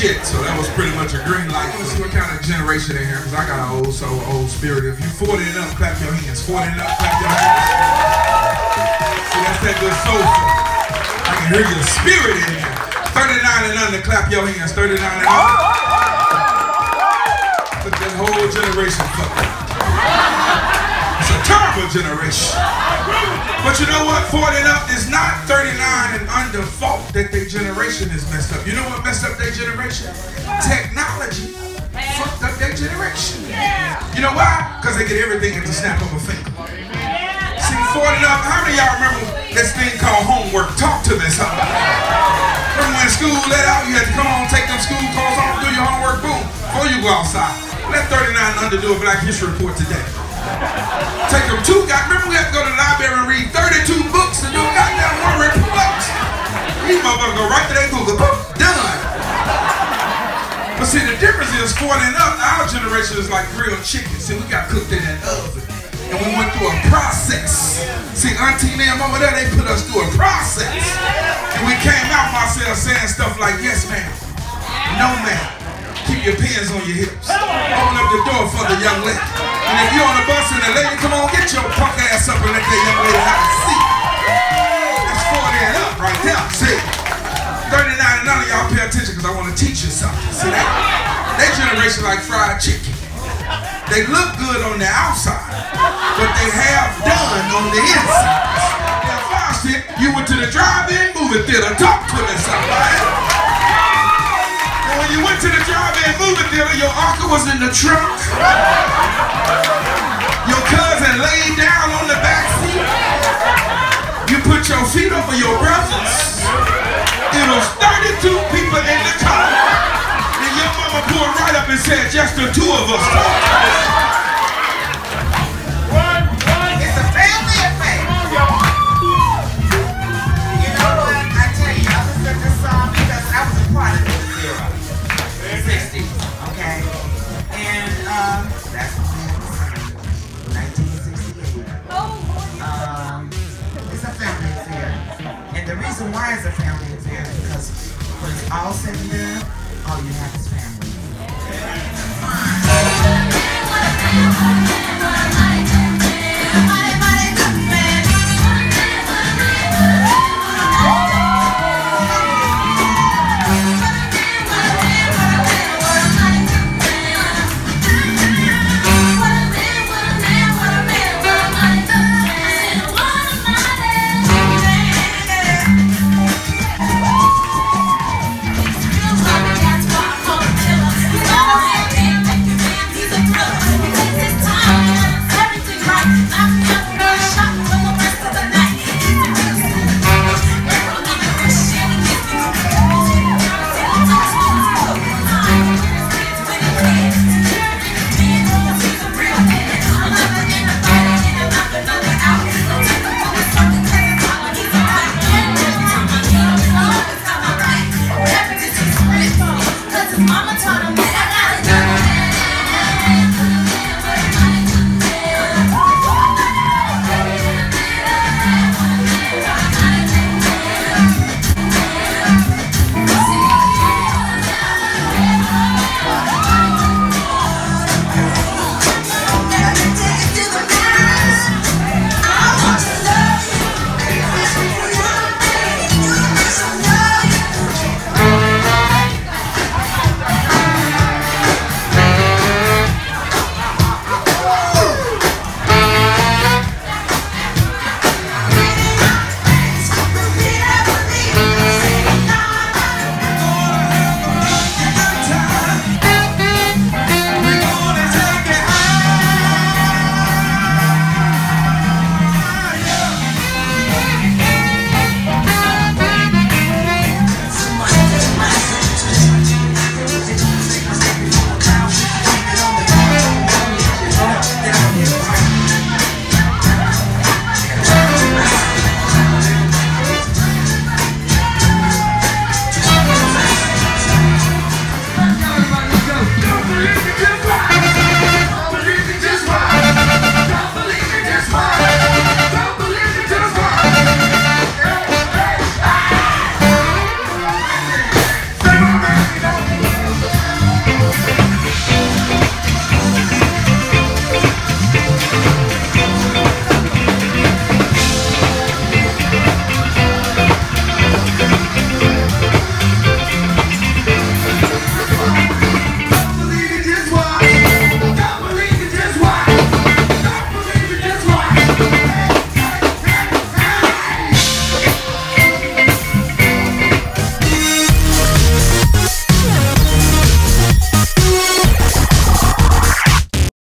shit, so that was pretty much a green light. Let's see what kind of generation in here, because I got an old soul, old spirit. If you 40 and up, clap your hands. 40 and up, clap your hands. See, that's that good soul food. I can hear your spirit in here. 39 and under, clap your hands. 39 and under. Look, that whole generation fucking. It's a terrible generation. But you know what? 40 and up is not 39 and under fault that their generation is messed up. You know what messed up their generation? Technology fucked up their generation. You know why? Because they get everything at the snap of a finger. See, 40 and up, how many of y'all remember this thing called homework? Talk to this, huh? Remember when school let out, you had to come home, take them school clothes off, do your homework, boom, before you go outside. Let 39 and under do a Black History Report today. Take them remember we had to go to the library and read 32 books to do a goddamn one report. These motherfuckers go right to their Google, boom, done. But see, the difference is 40 and up, our generation is like grilled chicken. See, we got cooked in that oven. And we went through a process. See, auntie and them over there, they put us through a process. And we came out ourselves saying stuff like, yes, ma'am, no, ma'am. Keep your pins on your hips. Open up the door for the young lady. And if you're on the bus and the lady, come on, get your punk ass up and let that young lady have a seat. That's 40 and up right there. See, 39 and under, y'all pay attention because I want to teach you something. See that? They generation like fried chicken. They look good on the outside, but they have done on the inside. Now, Foster, you went to the drive-in movie theater. Talk to me, somebody. When you went to the drive-in movie theater, your uncle was in the trunk. Your cousin laid down on the back seat. You put your feet over your brothers. It was 32 people in the car. And your mama pulled right up and said, just the two of us. It's a family affair. You know what? I tell you, I listened to this song because I was a part of this era. 60s, okay? And that's 1968. It's a family affair. And the reason why it's a family affair is because when it's all said and done, all you have is family. Don't believe me,